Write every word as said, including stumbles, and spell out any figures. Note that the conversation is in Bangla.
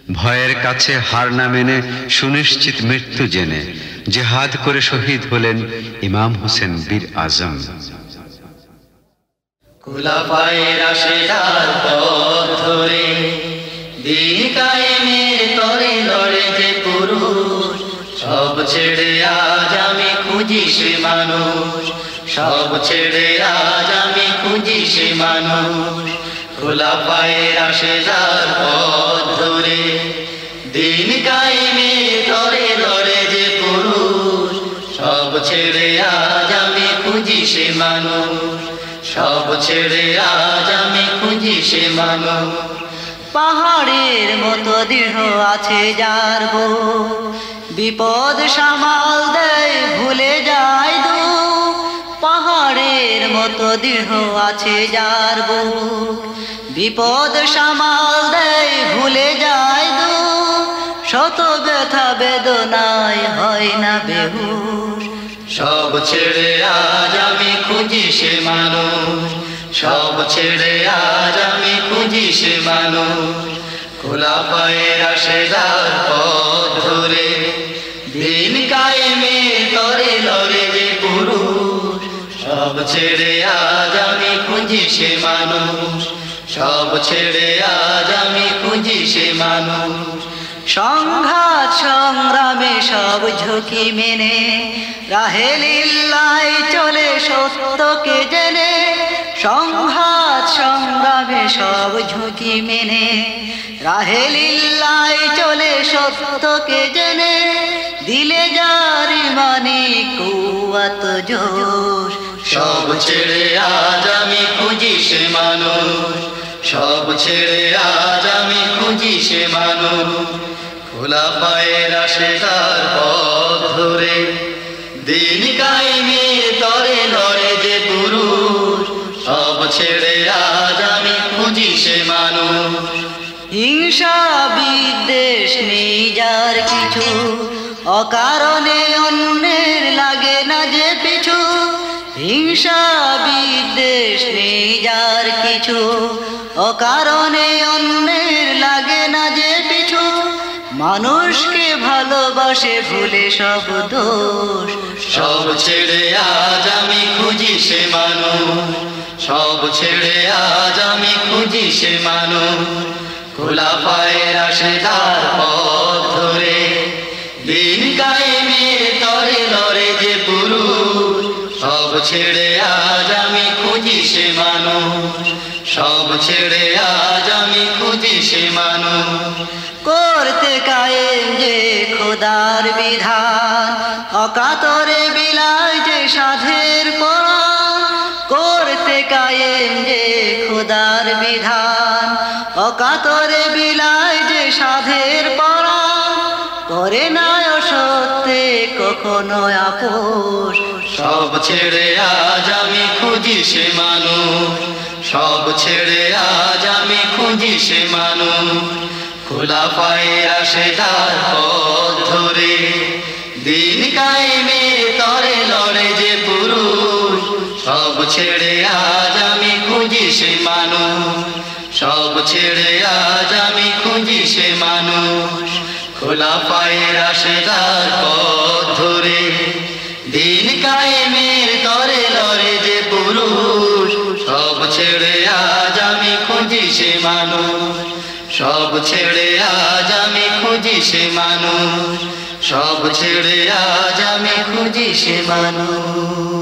ভয়ের কাছে হার না মেনে সুনিশ্চিত মৃত্যু জেনে জিহাদ করে শহীদ হলেন ইমাম হোসেন বীর আজম। খুলাফায়ে রাশেদার পথ ধরে দিন কায়েমের তরে লড়ে যে পুরুষ, সব ছেড়ে আজ আমি খুঁজি সে মানুষ, সব ছেড়ে আজ আমি খুঁজি সে মানুষ। খুলাফায়ে রাশেদার পথ ধরে দিন কায়েমের তরে লড়ে যে পুরুষ, সব ছেড়ে আজ আমি খুঁজি সে মানুষ, সব ছেড়ে আজ আমি খুঁজি সে মানুষ। পাহাড়ের মতো দৃঢ় আছে যার বুক, বিপদ সামাল দেয় ভুলে যায় দুঃখ। পাহাড়ের মতো দৃঢ় আছে যার বুক, বিপদ সামাল দেয় ভুলে যায় দুঃখ। শত ব্যথা বেদনায় হয় না বেহুশ, সব ছেড়ে আজ আমি খুঁজি সে মানুষ, সব ছেড়ে আজ আমি খুঁজি সে মানুষ। খুলাফায়ে রাশেদার পথ ধরে দিন কায়েমের তরে লড়ে যে পুরুষ, সব ছেড়ে আজ আমি খুঁজি সে মানুষ, সব ছেড়ে আজ আমি খুঁজি সে মানুষ। সংঘাত সংগ্রামে সব ঝুঁকি মেনে রাহে লিল্লাহি চলে সত্যকে জেনে। সংঘাত সংগ্রামে সব ঝুঁকি মেনে রাহে লিল্লাহি চলে সত্যকে জেনে। দিলে যার ইমানে কুওয়াত জোশ, সব ছেড়ে আজ আমি খুঁজি সে মানুষ, সব ছেড়ে আজ আমি খুঁজি সে মানুষ। খুলাফায়ে রাশেদার পথ ধরে দিন কায়েমের তরে লড়ে যে পুরুষ, সব ছেড়ে আজ আমি খুঁজি সে মানুষ। হিংসা বিদ্বেষ নেই যার কিছু, অকারণে অন্যের লাগে না যে পিছু। হিংসা বিদ্বেষ নেই যার কিছু, অকারণে অন্যের লাগে না যে পিছু। মানুষকে ভালোবাসে ভুলে সব দোষ, সব ছেড়ে আজ আমি খুঁজি সে মানুষ, সব ছেড়ে আজ আমি খুঁজি সে মানুষ। খুলাফায়ে রাশেদার পথ ধরে দিন কায়েমের তরে লড়ে যে পুরুষ, সব ছেড়ে আজ আমি খুঁজি সে মানুষ, সব ছেড়ে আজ আমি খুঁজি সে মানুষ। করতে কায়েম যে খোদার বিধান, অকাতরে বিলায় যে সাধের পরাণ। করতে কায়েম যে খোদার বিধান, অকাতরে বিলায় যে সাধের পরাণ। করে না অসত্যে কখনো আপোষ, সব ছেড়ে আজ আমি খুঁজি সে মানুষ, সব ছেড়ে আজ আমি খুঁজি সে মানুষ। খুলাফায়ে রাশেদার পথ ধরে দিন কায়েমের তরে লড়ে যে পুরুষ, সব ছেড়ে আজ আমি খুঁজি সে মানুষ, সব ছেড়ে আজ আমি খুঁজি সে মানুষ। খুলাফায়ে রাশেদার পথ ধরে দিন কায়েমের তরে লড়ে যে পুরুষ, সব ছেড়ে আজ আমি খুঁজি সে মানুষ, সব ছেড়ে আজ আমি খুঁজি সে মানুষ, সব ছেড়ে আজ আমি খুঁজি সে মানুষ।